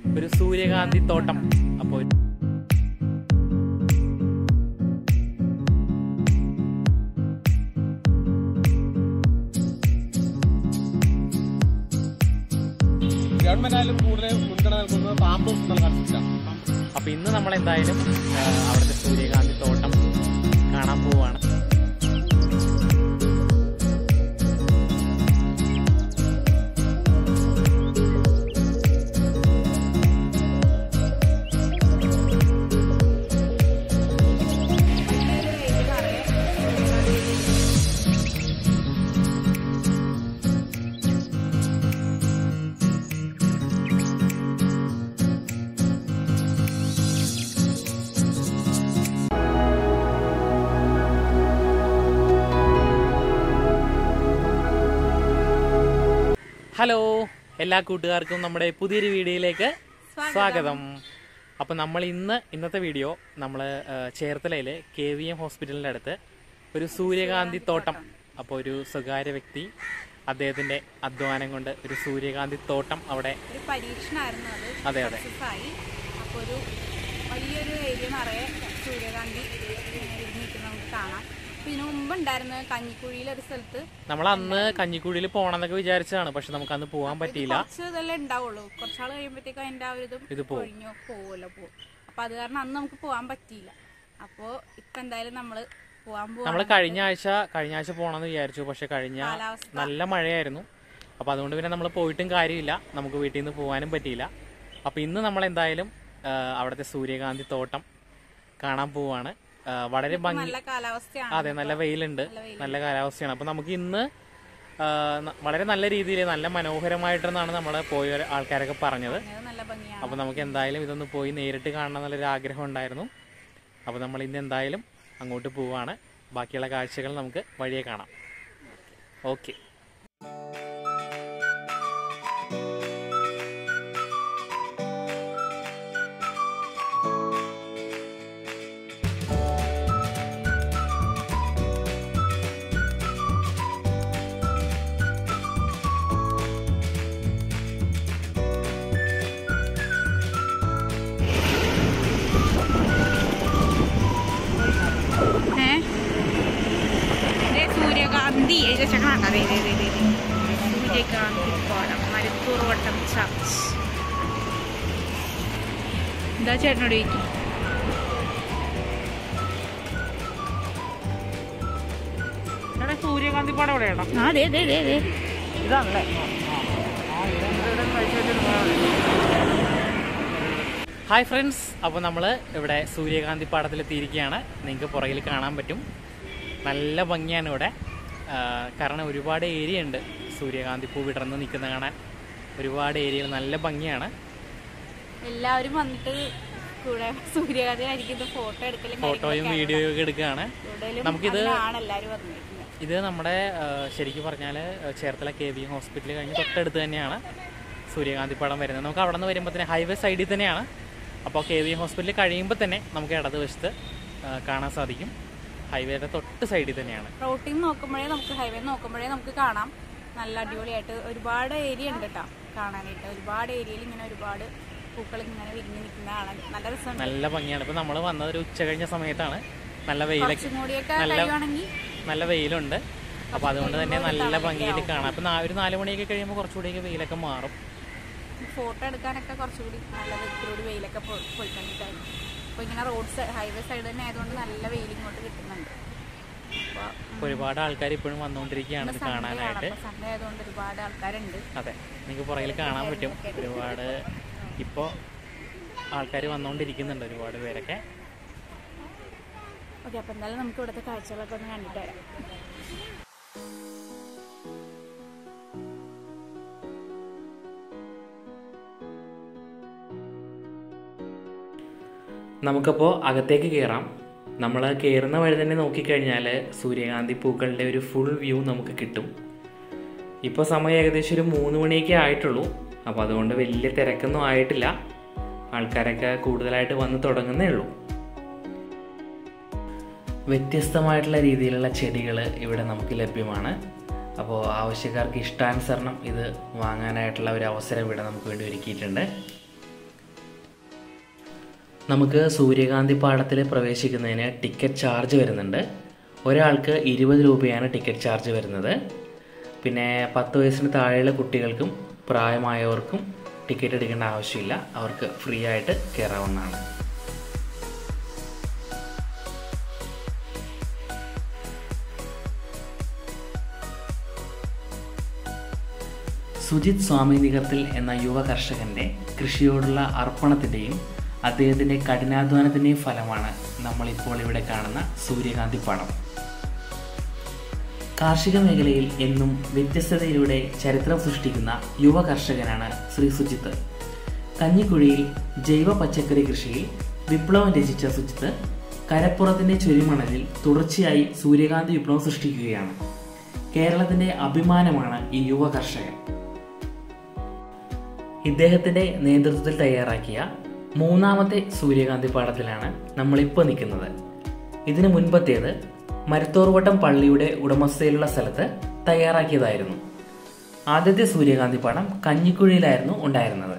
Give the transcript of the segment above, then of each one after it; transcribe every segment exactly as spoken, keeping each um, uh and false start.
ഒരു സൂര്യകാന്തി തോട്ടം. അപ്പോൾ ഗവൺമെന്റായാലും കൂടുതൽ മുൻഗണന നൽകുന്നത് പാമ്പ് കൺസ്ട്രക്ഷൻ. അപ്പൊ ഇന്ന് നമ്മൾ എന്തായാലും അവിടുത്തെ സൂര്യകാന്തി തോട്ടം കാണാൻ പോവാണ്. ഹലോ, എല്ലാ കൂട്ടുകാർക്കും നമ്മുടെ പുതിയൊരു വീഡിയോയിലേക്ക് സ്വാഗതം. അപ്പം നമ്മൾ ഇന്ന് ഇന്നത്തെ വീഡിയോ നമ്മൾ ചേർത്തലയിലെ കെ വി എം ഹോസ്പിറ്റലിൻ്റെ അടുത്ത് ഒരു സൂര്യകാന്തി തോട്ടം, അപ്പോൾ ഒരു സ്വകാര്യ വ്യക്തി അദ്ദേഹത്തിൻ്റെ അധ്വാനം കൊണ്ട് ഒരു സൂര്യകാന്തി തോട്ടം അവിടെ ഒരു പരീക്ഷണമായിരുന്നു അത്. അതെ അതെ അപ്പോൾ ഒരു വലിയൊരു ഏരിയ നിറയെ സൂര്യകാന്തി ഇരുന്നിട്ട് നമുക്ക് കാണാം. ഇതിനു മുമ്പ് ഉണ്ടായിരുന്ന കഞ്ഞിക്കുഴിയിലെ ഒരു സ്ഥലത്ത് നമ്മൾ അന്ന് കഞ്ഞിക്കുഴിയിൽ പോകണമെന്നൊക്കെ വിചാരിച്ചതാണ്, പക്ഷെ നമുക്ക് അന്ന് പോകാൻ പറ്റിയില്ല. കുറച്ച് ഇതെല്ലാം ഉണ്ടാവുള്ളൂ. കുറച്ചാൾ കഴിയുമ്പോഴത്തേക്കും അതിന്റെ ആ ഒരു ഇത് പൊഴിഞ്ഞോ പോവല്ലോ പോകും. അപ്പൊ അത് കാരണം അന്ന് നമുക്ക് പോകാൻ പറ്റിയില്ല. അപ്പോ ഇപ്പൊ എന്തായാലും നമ്മള് പോകാൻ പോകും. നമ്മൾ കഴിഞ്ഞ ആഴ്ച കഴിഞ്ഞ ആഴ്ച പോകണമെന്ന് വിചാരിച്ചു, പക്ഷെ കഴിഞ്ഞ നല്ല മഴയായിരുന്നു. അപ്പൊ അതുകൊണ്ട് പിന്നെ നമ്മൾ പോയിട്ടും കാര്യമില്ല, നമുക്ക് വീട്ടിൽ നിന്ന് പോകാനും പറ്റിയില്ല. അപ്പൊ ഇന്ന് നമ്മൾ എന്തായാലും അവിടുത്തെ സൂര്യകാന്തി തോട്ടം കാണാൻ പോവാണ്. വളരെ ഭംഗി, അതെ നല്ല വെയിലുണ്ട്, നല്ല കാലാവസ്ഥയാണ്. അപ്പൊ നമുക്ക് ഇന്ന് വളരെ നല്ല രീതിയിൽ നല്ല മനോഹരമായിട്ടെന്നാണ് നമ്മളെ പോയ ആൾക്കാരൊക്കെ പറഞ്ഞത്. അപ്പൊ നമുക്ക് എന്തായാലും ഇതൊന്ന് പോയി നേരിട്ട് കാണണം എന്നുള്ളൊരു ആഗ്രഹം ഉണ്ടായിരുന്നു. അപ്പൊ നമ്മൾ ഇന്ന് എന്തായാലും അങ്ങോട്ട് പോവാണ്. ബാക്കിയുള്ള കാഴ്ചകൾ നമുക്ക് വഴിയെ കാണാം. ഓക്കെ. സൂര്യകാന്തി സൂര്യകാന്തി പാടം, മരുത്തൂർ വട്ടം ചർച്ച്. എന്താ ചേട്ടനോട് ചോദിക്കും. സൂര്യകാന്തി പാടം എവിടെയാണോ? അതെ അതെ അതെ അതെ ഇതാണല്ലേ. ഹായ് ഫ്രണ്ട്സ്, അപ്പോൾ നമ്മൾ ഇവിടെ സൂര്യകാന്തി പാടത്തിലെത്തിയിരിക്കുകയാണ്. നിങ്ങൾക്ക് പുറകിൽ കാണാൻ പറ്റും, നല്ല ഭംഗിയാണ് ഇവിടെ. കാരണം ഒരുപാട് ഏരിയ ഉണ്ട് സൂര്യകാന്തി പൂ വിടർന്ന് നിൽക്കുന്ന കാണാൻ. ഒരുപാട് ഏരിയകൾ നല്ല ഭംഗിയാണ്. എല്ലാവരും വന്നിട്ട് കൂടെ സൂര്യകാന്തി ആയിരിക്കും ഫോട്ടോ എടുക്കലും ഫോട്ടോയും വീഡിയോയും ഒക്കെ എടുക്കുകയാണ്. നമുക്കിത് ഇത് നമ്മുടെ ശരിക്കും പറഞ്ഞാൽ Cherthala K V M hospital കഴിഞ്ഞ് തൊട്ടടുത്ത് തന്നെയാണ് സൂര്യകാന്തി പാടം വരുന്നത്. നമുക്ക് അവിടെ നിന്ന് വരുമ്പോൾ തന്നെ ഹൈവേ സൈഡിൽ തന്നെയാണ്. അപ്പോൾ കെ വി എം ഹോസ്പിറ്റൽ കഴിയുമ്പോൾ തന്നെ നമുക്ക് ഇടതുവശത്ത് കാണാൻ സാധിക്കും. ഹൈവേയുടെ തൊട്ട് സൈഡിൽ തന്നെയാണ്. റോട്ടിൽ നോക്കുമ്പോഴേ നമുക്ക് ഹൈവേ നോക്കുമ്പോഴേ നമുക്ക് കാണാം. നല്ല അടിപൊളിയായിട്ട് ഒരുപാട് ഏരിയ ഉണ്ട് കേട്ടോ കാണാനായിട്ട്. ഒരുപാട് ഏരിയയിൽ ഇങ്ങനെ ഒരുപാട് പൂക്കൾ ഇങ്ങനെ വിരിഞ്ഞ് നിൽക്കുന്ന കാണാൻ നല്ല രസമുണ്ട്, നല്ല ഭംഗിയാണ്. ഇപ്പൊ നമ്മൾ വന്നത് ഒരു ഉച്ച കഴിഞ്ഞ സമയത്താണ്. നല്ല വെയിലൊക്കെ നല്ല വെയിലുണ്ട്. അപ്പൊ അതുകൊണ്ട് തന്നെ നല്ല ഭംഗിയിൽ കാണാം. അപ്പൊ ഒരു നാല് മണിയൊക്കെ കഴിയുമ്പോൾ കുറച്ചുകൂടിയൊക്കെ വെയിലൊക്കെ മാറും. ഫോട്ടോ എടുക്കാനൊക്കെ കുറച്ചുകൂടി നല്ല വ്യക്തിയോട് വെയിലൊക്കെ പോയിക്കൊണ്ടിരിക്കായിരുന്നു. അപ്പോൾ ഇങ്ങനെ റോഡ് സൈഡ് ഹൈവേ സൈഡ് തന്നെ ആയതുകൊണ്ട് നല്ല വെയിൽ ഇങ്ങോട്ട് കിട്ടുന്നുണ്ട്. ഒരുപാട് ആൾക്കാർ ഇപ്പോഴും വന്നുകൊണ്ടിരിക്കുകയാണ് കാണാനായിട്ട്. സൺഡേ ആയതുകൊണ്ട് ഒരുപാട് ആൾക്കാരുണ്ട്. അതെ, നിങ്ങൾക്ക് പുറകിൽ കാണാൻ പറ്റും. ഒരുപാട് ഇപ്പോൾ ആൾക്കാർ വന്നുകൊണ്ടിരിക്കുന്നുണ്ട്, ഒരുപാട് പേരൊക്കെ. ഓക്കെ, അപ്പോൾ എന്തായാലും നമുക്ക് ഇവിടുത്തെ കാഴ്ചകളൊക്കെ ഒന്ന് കണ്ടിട്ട് വരാം. നമുക്കപ്പോൾ അകത്തേക്ക് കയറാം. നമ്മൾ കയറുന്ന വഴി തന്നെ നോക്കിക്കഴിഞ്ഞാൽ സൂര്യകാന്തി പൂക്കളുടെ ഒരു ഫുൾ വ്യൂ നമുക്ക് കിട്ടും. ഇപ്പോൾ സമയം ഏകദേശം ഒരു മൂന്ന് മണിയൊക്കെ ആയിട്ടുള്ളൂ. അപ്പോൾ അതുകൊണ്ട് വലിയ തിരക്കൊന്നും ആയിട്ടില്ല. ആൾക്കാരൊക്കെ കൂടുതലായിട്ട് വന്ന് തുടങ്ങുന്നേ ഉള്ളൂ. വ്യത്യസ്തമായിട്ടുള്ള രീതിയിലുള്ള ചെടികൾ ഇവിടെ നമുക്ക് ലഭ്യമാണ്. അപ്പോൾ ആവശ്യക്കാർക്ക് ഇഷ്ടാനുസരണം ഇത് വാങ്ങാനായിട്ടുള്ള ഒരു അവസരം ഇവിടെ നമുക്ക് വേണ്ടി ഒരുക്കിയിട്ടുണ്ട്. നമുക്ക് സൂര്യകാന്തി പാടത്തിൽ പ്രവേശിക്കുന്നതിന് ടിക്കറ്റ് ചാർജ് വരുന്നുണ്ട്. ഒരാൾക്ക് ഇരുപത് രൂപയാണ് ടിക്കറ്റ് ചാർജ് വരുന്നത്. പിന്നെ പത്ത് വയസ്സിന് താഴെയുള്ള കുട്ടികൾക്കും പ്രായമായവർക്കും ടിക്കറ്റ് എടുക്കേണ്ട ആവശ്യമില്ല, അവർക്ക് ഫ്രീ ആയിട്ട് കയറാവുന്നതാണ്. സുജിത് സ്വാമിനികത്തിൽ എന്ന യുവ കർഷകൻ്റെ കൃഷിയോടുള്ള അർപ്പണത്തിൻ്റെയും അദ്ദേഹത്തിൻ്റെ കഠിനാധ്വാനത്തിൻ്റെയും ഫലമാണ് നമ്മളിപ്പോൾ ഇവിടെ കാണുന്ന സൂര്യകാന്തി പാടം. കാർഷിക മേഖലയിൽ എന്നും വ്യത്യസ്തതയിലൂടെ ചരിത്രം സൃഷ്ടിക്കുന്ന യുവ കർഷകനാണ് ശ്രീ സുജിത്ത്. കഞ്ഞിക്കുഴിയിൽ ജൈവ പച്ചക്കറി കൃഷിയിൽ വിപ്ലവം രചിച്ച സുജിത്ത് കരപ്പുറത്തിൻ്റെ ചുരിമണലിൽ തുടർച്ചയായി സൂര്യകാന്തി വിപ്ലവം സൃഷ്ടിക്കുകയാണ്. കേരളത്തിൻ്റെ അഭിമാനമാണ് ഈ യുവ കർഷകൻ. ഇദ്ദേഹത്തിൻ്റെ നേതൃത്വത്തിൽ തയ്യാറാക്കിയ മൂന്നാമത്തെ സൂര്യകാന്തി പാടത്തിലാണ് നമ്മളിപ്പോൾ നിൽക്കുന്നത്. ഇതിനു മുൻപത്തേത് മരുത്തോർവട്ടം പള്ളിയുടെ ഉടമസ്ഥയിലുള്ള സ്ഥലത്ത് തയ്യാറാക്കിയതായിരുന്നു. ആദ്യത്തെ സൂര്യകാന്തി പാടം കഞ്ഞിക്കുഴിയിലായിരുന്നു ഉണ്ടായിരുന്നത്.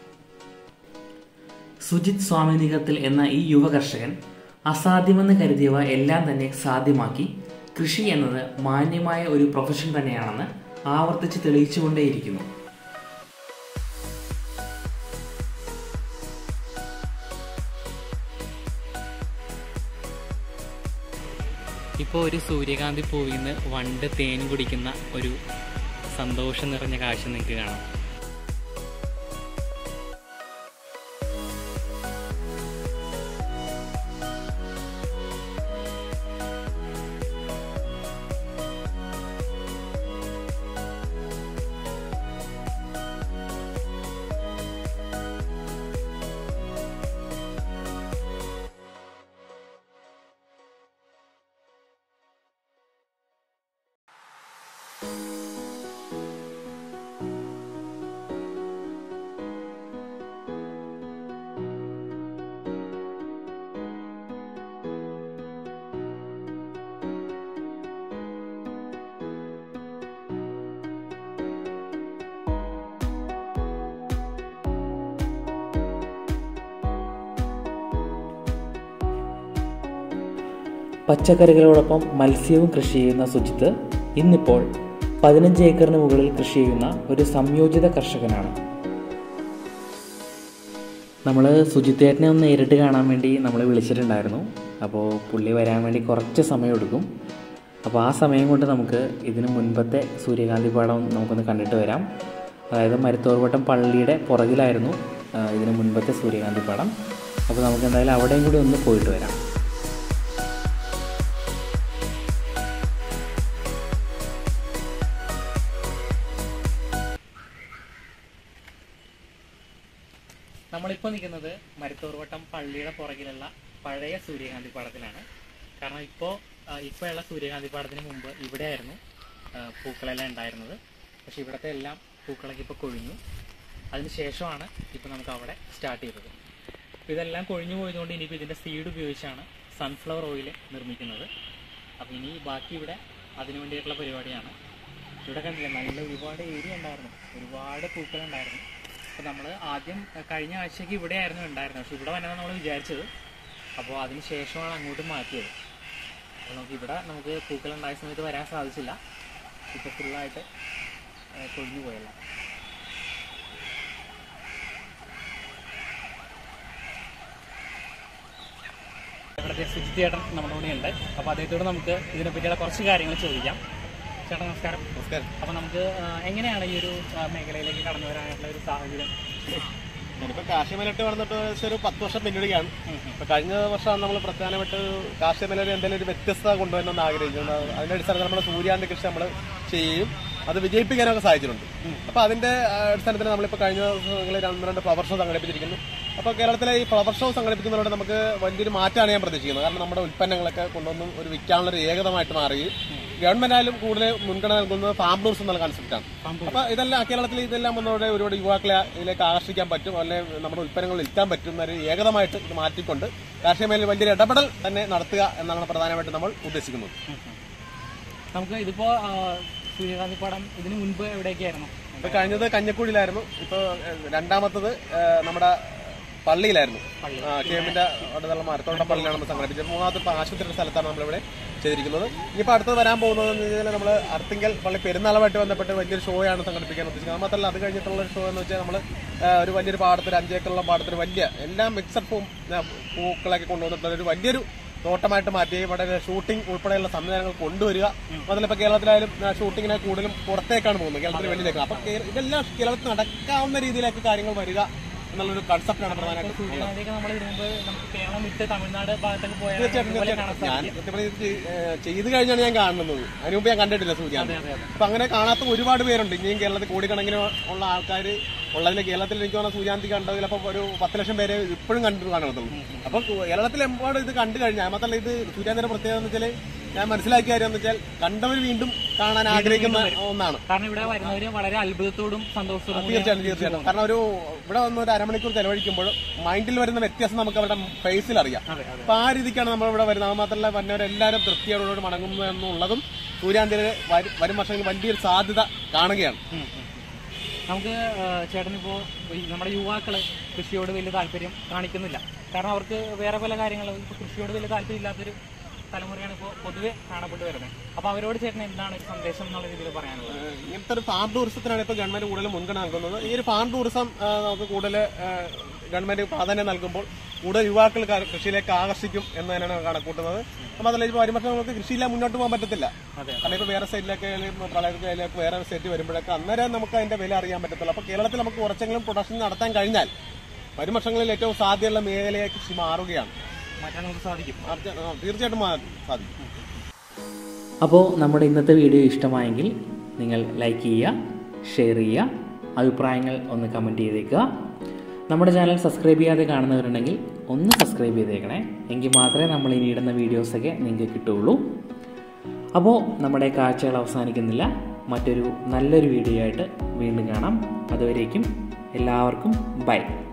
സുജിത് സ്വാമിനികത്തിൽ എന്ന ഈ യുവ കർഷകൻ അസാധ്യമെന്ന് കരുതിയവ എല്ലാം തന്നെ സാധ്യമാക്കി കൃഷി എന്നത് മാന്യമായ ഒരു പ്രൊഫഷൻ തന്നെയാണെന്ന് ആവർത്തിച്ച് തെളിയിച്ചുകൊണ്ടേയിരിക്കുന്നു. ഇപ്പോൾ ഒരു സൂര്യകാന്തി പൂവിൽ നിന്ന് വണ്ട് തേൻ കുടിക്കുന്ന ഒരു സന്തോഷം നിറഞ്ഞ കാഴ്ച നിങ്ങൾക്ക് കാണാം. പച്ചക്കറികളോടൊപ്പം മത്സ്യവും കൃഷി ചെയ്യുന്ന സുജിത്ത് ഇന്നിപ്പോൾ പതിനഞ്ച് ഏക്കറിന് മുകളിൽ കൃഷി ചെയ്യുന്ന ഒരു സംയോജിത കർഷകനാണ്. നമ്മൾ സുജിത്തേട്ടനെ ഒന്ന് നേരിട്ട് കാണാൻ വേണ്ടി നമ്മൾ വിളിച്ചിട്ടുണ്ടായിരുന്നു. അപ്പോൾ പുള്ളി വരാൻ വേണ്ടി കുറച്ച് സമയമെടുക്കും. അപ്പോൾ ആ സമയം കൊണ്ട് നമുക്ക് ഇതിന് മുൻപത്തെ സൂര്യകാന്തി പാടം നമുക്കൊന്ന് കണ്ടിട്ട് വരാം. അതായത് മരുത്തോർവട്ടം പള്ളിയുടെ പുറകിലായിരുന്നു ഇതിന് മുൻപത്തെ സൂര്യകാന്തി പാടം. അപ്പോൾ നമുക്ക് എന്തായാലും അവിടെയും കൂടി ഒന്ന് പോയിട്ട് വരാം. നമ്മളിപ്പോൾ നിൽക്കുന്നത് മരുത്തോർവട്ടം പള്ളിയുടെ പുറകിലുള്ള പഴയ സൂര്യകാന്തി പാടത്തിലാണ്. കാരണം ഇപ്പോൾ ഇപ്പോഴുള്ള സൂര്യകാന്തി പാടത്തിന് മുമ്പ് ഇവിടെയായിരുന്നു പൂക്കളെല്ലാം ഉണ്ടായിരുന്നത്. പക്ഷെ ഇവിടുത്തെ എല്ലാം പൂക്കളൊക്കെ ഇപ്പോൾ കൊഴിഞ്ഞു. അതിന് ശേഷമാണ് ഇപ്പോൾ നമുക്ക് അവിടെ സ്റ്റാർട്ട് ചെയ്തത്. അപ്പോൾ ഇതെല്ലാം കൊഴിഞ്ഞു പോയതുകൊണ്ട് ഇനിയിപ്പോൾ ഇതിൻ്റെ സീഡ് ഉപയോഗിച്ചാണ് സൺഫ്ലവർ ഓയിൽ നിർമ്മിക്കുന്നത്. അപ്പോൾ ഇനി ബാക്കി ഇവിടെ അതിനു വേണ്ടിയിട്ടുള്ള പരിപാടിയാണ്. ഇവിടെ കണ്ടില്ലേ, നല്ല ഒരുപാട് ഏരിയ ഉണ്ടായിരുന്നു, ഒരുപാട് പൂക്കളുണ്ടായിരുന്നു. അപ്പോൾ നമ്മൾ ആദ്യം കഴിഞ്ഞ ആഴ്ചയ്ക്ക് ഇവിടെയായിരുന്നു ഉണ്ടായിരുന്നത്. പക്ഷെ ഇവിടെ വന്നതാണ് നമ്മൾ വിചാരിച്ചത്. അപ്പോൾ അതിന് ശേഷമാണ് അങ്ങോട്ട് മാറ്റിയത്. അപ്പോൾ നമുക്ക് ഇവിടെ നമുക്ക് പൂക്കളുണ്ടായ സമയത്ത് വരാൻ സാധിച്ചില്ല. ഇപ്പോൾ ഫുള്ളായിട്ട് കൊഴിഞ്ഞു പോയല്ല. ഇവിടുത്തെ സുജിത്ത് ചേട്ടൻ നമ്മുടെ കൂടെ ഉണ്ട്. അപ്പോൾ അദ്ദേഹത്തോട് നമുക്ക് ഇതിനെപ്പറ്റിയുള്ള കുറച്ച് കാര്യങ്ങൾ ചോദിക്കാം. ചേട്ടാ നമസ്കാരം. നമസ്കാരം. അപ്പോൾ നമുക്ക് എങ്ങനെയാണ് ഈ ഒരു മേഖലയിലേക്ക് കടന്നു വരാനായിട്ടുള്ള ഒരു സാഹചര്യം? ഞാനിപ്പോൾ കാർഷിക മേലട്ട് വന്നിട്ട് ഒരു പത്ത് വർഷം പിന്നിടുകയാണ്. ഇപ്പോൾ കഴിഞ്ഞ വർഷം നമ്മൾ പ്രധാനമായിട്ട് കാർഷിക മേഖലയിൽ എന്തെങ്കിലും ഒരു വ്യത്യസ്തത കൊണ്ടുവരണമെന്ന് ആഗ്രഹിക്കുന്നത്. അതിൻ്റെ അടിസ്ഥാനത്തിൽ നമ്മുടെ സൂര്യാന്തി കൃഷി നമ്മൾ ചെയ്യും, അത് വിജയിപ്പിക്കാനൊക്കെ സാധിച്ചിട്ടുണ്ട്. അപ്പോൾ അതിൻ്റെ അടിസ്ഥാനത്തിൽ നമ്മളിപ്പോൾ കഴിഞ്ഞ ദിവസങ്ങളിൽ രണ്ട് രണ്ട് ഫ്ലവർ ഷോ സംഘടിപ്പിച്ചിരിക്കുന്നു. അപ്പോൾ കേരളത്തിലെ ഈ ഫ്ലവർ ഷോ സംഘടിപ്പിക്കുന്നതോടെ നമുക്ക് വലിയൊരു മാറ്റമാണ് ഞാൻ പ്രതീക്ഷിക്കുന്നത്. കാരണം നമ്മുടെ ഉൽപ്പന്നങ്ങളൊക്കെ കൊണ്ടുവന്നും ഒരു വിൽക്കാനുള്ളൊരു ഏകതമായിട്ട് മാറുകയും ഗവൺമെന്റ് ആയാലും കൂടുതൽ മുൻഗണന നൽകുന്നത് ഫാം ടൂറിസം എന്നുള്ള കൺസെപ്റ്റാണ്. അപ്പോൾ ഇതെല്ലാം കേരളത്തിൽ ഇതെല്ലാം വന്നതോടെ ഒരുപാട് യുവാക്കളെ ഇതിലേക്ക് ആകർഷിക്കാൻ പറ്റും, അല്ലെങ്കിൽ നമ്മുടെ ഉൽപ്പന്നങ്ങൾ വിൽക്കാൻ പറ്റുന്ന ഒരു ഏകതമായിട്ട് ഇത് മാറ്റിക്കൊണ്ട് കാർഷിക മേഖലയിൽ വലിയൊരു ഇടപെടൽ തന്നെ നടത്തുക എന്നാണ് പ്രധാനമായിട്ട് നമ്മൾ ഉദ്ദേശിക്കുന്നത്. നമുക്ക് ഇതിപ്പോ സൂര്യകാന്തി പാടം ഇതിന് മുൻപ് എവിടെയൊക്കെയായിരുന്നു? ഇപ്പൊ കഴിഞ്ഞത് കഞ്ഞിക്കുഴിയിലായിരുന്നു. ഇപ്പോൾ രണ്ടാമത്തത് നമ്മുടെ പള്ളിയിലായിരുന്നു. കേമിന്റെ അടുത്തുള്ള മരത്തോടെ പള്ളിയിലാണ് നമ്മൾ സംഘടിപ്പിച്ചത്. മൂന്നാമത്തെ ഇപ്പോൾ ആശുപത്രിയുടെ സ്ഥലത്താണ് നമ്മളിവിടെ ചെയ്തിരിക്കുന്നത്. ഇനിയിപ്പോൾ അടുത്ത് വരാൻ പോകുന്നത് എന്ന് വെച്ചാൽ നമ്മൾ അർത്തിങ്കൽ പള്ളി പെരുന്നാളുമായിട്ട് ബന്ധപ്പെട്ട് വലിയൊരു ഷോയാണ് സംഘടിപ്പിക്കാൻ ഉദ്ദേശിക്കുന്നത്. മാത്രമല്ല അത് കഴിഞ്ഞിട്ടുള്ള ഒരു ഷോ എന്ന് വെച്ചാൽ നമ്മൾ ഒരു വലിയൊരു പാടത്തിൽ അഞ്ചേക്കറുള്ള പാടത്തിൽ വലിയ എല്ലാം മിക്സഡ് പൂ പൂക്കളൊക്കെ കൊണ്ടുവന്നിട്ടുള്ള ഒരു വലിയൊരു തോട്ടമായിട്ട് മാറ്റി ഇവിടെ ഷൂട്ടിംഗ് ഉൾപ്പെടെയുള്ള സംവിധാനങ്ങൾ കൊണ്ടുവരിക. അതുപോലെ ഇപ്പോൾ കേരളത്തിലായാലും ഷൂട്ടിങ്ങിനെ കൂടുതലും പുറത്തേക്കാണ് പോകുന്നത്, കേരളത്തിന് വെളിയിലേക്ക്. അപ്പം ഇതെല്ലാം കേരളത്തിൽ നടക്കാവുന്ന രീതിയിലേക്ക് കാര്യങ്ങൾ വരിക എന്നുള്ളൊരു കൺസെപ്റ്റാണ് പ്രധാനമായിട്ടും. ഞാൻ ചെയ്ത് കഴിഞ്ഞാണ് ഞാൻ കാണുന്നത്, അതിന് മുമ്പ് ഞാൻ കണ്ടിട്ടില്ല സൂര്യാന്തി. അപ്പൊ അങ്ങനെ കാണാത്ത ഒരുപാട് പേരുണ്ട്. ഇനിയും കേരളത്തിൽ കോടിക്കണക്കിന് ഉള്ള ആൾക്കാർ ഉള്ളതിൽ കേരളത്തിൽ എനിക്ക് തോന്നുന്ന സൂര്യാന്തി കണ്ടത് ചിലപ്പോൾ ഒരു പത്ത് ലക്ഷം പേര് ഇപ്പോഴും കണ്ടു കാണുന്നുള്ളൂ. അപ്പൊ കേരളത്തിലെമ്പാടും ഇത് കണ്ടു കഴിഞ്ഞാൽ മാത്രമല്ല ഇത് സൂര്യാന്തിയുടെ പ്രത്യേകത എന്ന് വെച്ചാൽ ഞാൻ മനസ്സിലാക്കിയ കാര്യം എന്ന് വെച്ചാൽ കണ്ടവർ വീണ്ടും കാണാൻ ആഗ്രഹിക്കുന്ന ഒന്നാണ്. കാരണം ഇവിടെ വരുന്നവര് വളരെ അത്ഭുതത്തോടും സന്തോഷത്തോടും. തീർച്ചയായിട്ടും തീർച്ചയായിട്ടും കാരണം ഒരു ഇവിടെ വന്ന് ഒരു അരമണിക്കൂർ ചെലവഴിക്കുമ്പോൾ മൈൻഡിൽ വരുന്ന വ്യത്യാസം നമുക്ക് അവരുടെ ഫേസിൽ അറിയാം. അപ്പൊ ആ രീതിക്കാണ് നമ്മൾ ഇവിടെ വരുന്നത്. അത് മാത്രമല്ല വന്നവരെല്ലാവരും തൃപ്തിയോടുകൂടി മടങ്ങുന്നു എന്നുള്ളതും സൂര്യാന്തിയുടെ വരും വർഷങ്ങളിൽ വലിയൊരു സാധ്യത കാണുകയാണ്. നമുക്ക് ചേട്ടനിപ്പോൾ നമ്മുടെ യുവാക്കള് കൃഷിയോട് വലിയ താല്പര്യം കാണിക്കുന്നില്ല. കാരണം അവർക്ക് വേറെ പല കാര്യങ്ങളും ഇപ്പോൾ കൃഷിയോട് വലിയ താല്പര്യം ഇല്ലാത്തൊരു തലമുറയാണ് ഇപ്പോൾ പൊതുവെ കാണപ്പെട്ട് വരുന്നത്. അപ്പൊ അവരോട് ചേട്ടൻ എന്താണ് ഒരു സന്ദേശം എന്നുള്ള രീതിയിൽ പറയാനുള്ളത്? ഇങ്ങനത്തെ ഒരു ഫാം ടൂറിസത്തിനാണ് ഇപ്പോൾ ഗവൺമെന്റ് കൂടുതൽ മുൻഗണന നൽകുന്നത്. ഈ ഒരു ഫാം ടൂറിസം നമുക്ക് കൂടുതൽ ഗവൺമെന്റ് പ്രാധാന്യം നൽകുമ്പോൾ കൂടുതൽ യുവാക്കൾ കൃഷിയിലേക്ക് ആകർഷിക്കും എന്ന് തന്നെയാണ് കണക്കൂട്ടുന്നത്. അപ്പം അതല്ല ഇപ്പോൾ വരുമ്പോൾ നമുക്ക് കൃഷിയില്ല മുന്നോട്ട് പോകാൻ പറ്റത്തില്ല. കാരണം ഇപ്പോൾ വേറെ സ്റ്റേറ്റിലൊക്കെ പ്രളയത്തിലേക്ക് വേറെ സ്റ്റേറ്റ് വരുമ്പോഴൊക്കെ അന്നേരം നമുക്ക് അതിന്റെ വില അറിയാൻ പറ്റത്തുള്ളൂ. അപ്പോൾ കേരളത്തിൽ നമുക്ക് കുറച്ചെങ്കിലും പ്രൊഡക്ഷൻ നടത്താൻ കഴിഞ്ഞാൽ വരും വർഷങ്ങളിൽ ഏറ്റവും സാധ്യതയുള്ള മേഖലയെ കൃഷി മാറുകയാണ്. സാധിക്കും, തീർച്ചയായിട്ടും സാധിക്കും. അപ്പോൾ നമ്മുടെ ഇന്നത്തെ വീഡിയോ ഇഷ്ടമായെങ്കിൽ നിങ്ങൾ ലൈക്ക് ചെയ്യുക, ഷെയർ ചെയ്യുക, അഭിപ്രായങ്ങൾ ഒന്ന് കമൻറ്റ് ചെയ്തേക്കുക. നമ്മുടെ ചാനൽ സബ്സ്ക്രൈബ് ചെയ്യാതെ കാണുന്നവരുണ്ടെങ്കിൽ ഒന്ന് സബ്സ്ക്രൈബ് ചെയ്തേക്കണേ, എങ്കിൽ മാത്രമേ നമ്മൾ ഇനി ഇടുന്ന വീഡിയോസൊക്കെ നിങ്ങൾക്ക് കിട്ടുകയുള്ളൂ. അപ്പോൾ നമ്മുടെ കാഴ്ചകൾ അവസാനിക്കുന്നില്ല. മറ്റൊരു നല്ലൊരു വീഡിയോ ആയിട്ട് വീണ്ടും കാണാം. അതുവരേക്കും എല്ലാവർക്കും ബൈ.